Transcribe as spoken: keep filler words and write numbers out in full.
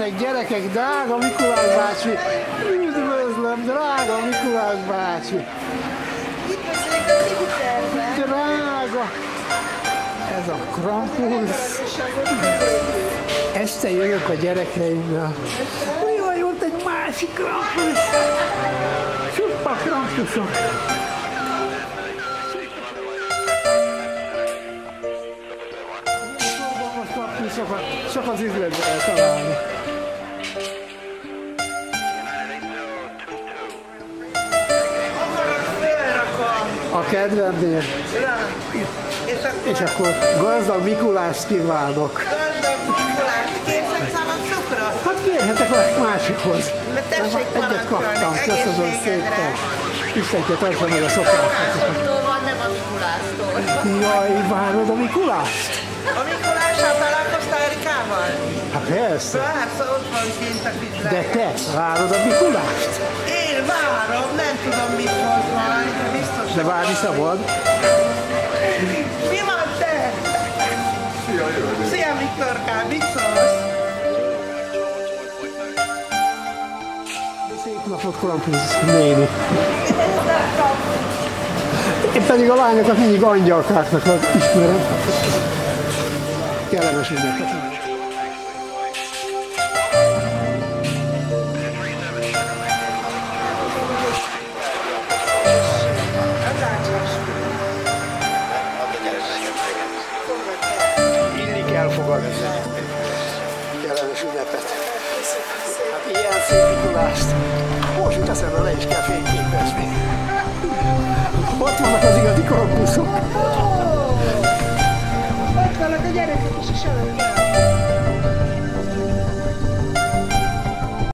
Jöjjenek gyerekek, drága Mikulás bácsi! Üdvözlöm, drága Mikulás bácsi! Üdvözlők a Jupiterben! Drága! Ez a Krampus! Este jövök a gyerekeimmel. Jaj, ott egy másik Krampus! Csupa Krampusok! Sokat, csak az üzletben lehet találni. A kedvednél. És akkor gazdag Mikulást kívánok. Gazdag Mikulást, kértek szabad cukrot? Hát kérhetek a másikhoz. Egyet kaptam, köszönöm szépen. Istenke tartsa meg a szokásokat. Mikulásoktól van, nem a Mikulástól. Jaj, várod a Mikulást? A Mikulással találkoztál Erikával? Hát persze. Persze, ott van kint a küzlet. De te várod a Mikulást? Én várom, nem tudom mit hoz majd, de biztos. De várni szabad? Mi van te? Szia, jövő. Szia Viktorkám, mit szólsz? Szép napot, Krampus néni. Én pedig a lányokat mindig angyalkáknak ismerem. Kellemes ünnepet. Illik elfogadni. Kellemes ünnepet. Hát ilyen szép Mikulást. Most jut eszembe, le is kell fényképezni. Ott vannak az igazi